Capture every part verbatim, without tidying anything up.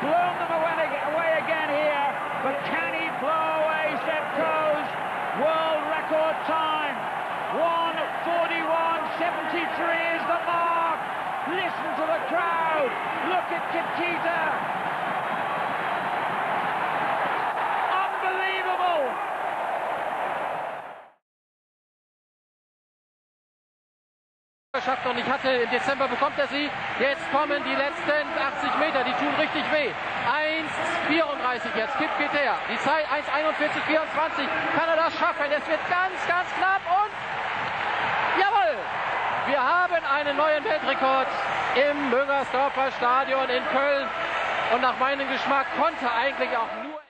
blown them away, away again here, but can he blow away Seb Coe's world record time? one forty-one seventy-three is the mark. Listen to the crowd. Look at Kitita. Unbelievable. Schafft noch nicht, hatte im Dezember bekommt er sie. Jetzt kommen die letzten achtzig Meter, die tun richtig weh. eins vierunddreißig jetzt, Kip geht her. Die Zeit eins einundvierzig vierundzwanzig. Kann er das schaffen? Es wird ganz, ganz knapp und jawohl! Wir haben einen neuen Weltrekord im Müngersdorfer Stadion in Köln. Und nach meinem Geschmack konnte eigentlich auch nur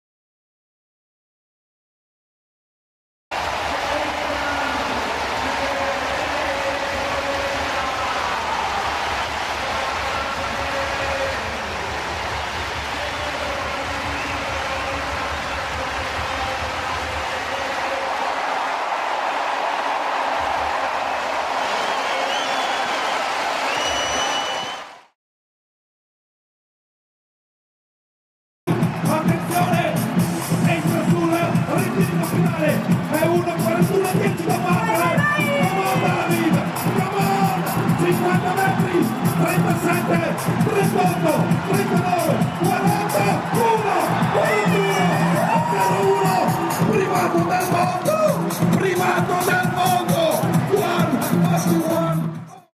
è uno quarantuno dieci da battere. Come on David, come on, cinquanta metri, trentasette, trentotto, trentanove, quaranta, uno, quarantuno, uno, primato del mondo, primato del mondo, one, fifty one.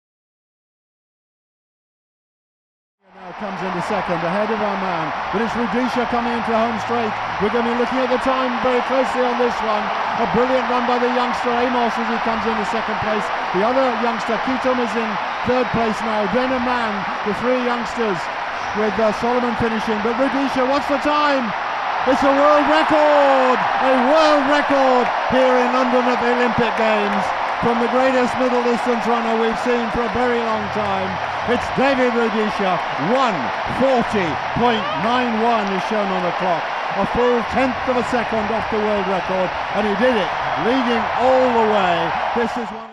Comes into second, ahead of our man, but it's Rudisha coming into home straight. We're going to be looking at the time very closely on this one. A brilliant run by the youngster Amos as he comes into second place. The other youngster, Kitum, is in third place now. Then a man, the three youngsters, with uh, Solomon finishing. But Rudisha, what's the time? It's a world record! A world record here in London at the Olympic Games. From the greatest middle distance runner we've seen for a very long time. It's David Rudisha. one forty point nine one is shown on the clock. A full tenth of a second off the world record, and he did it, leading all the way. This is one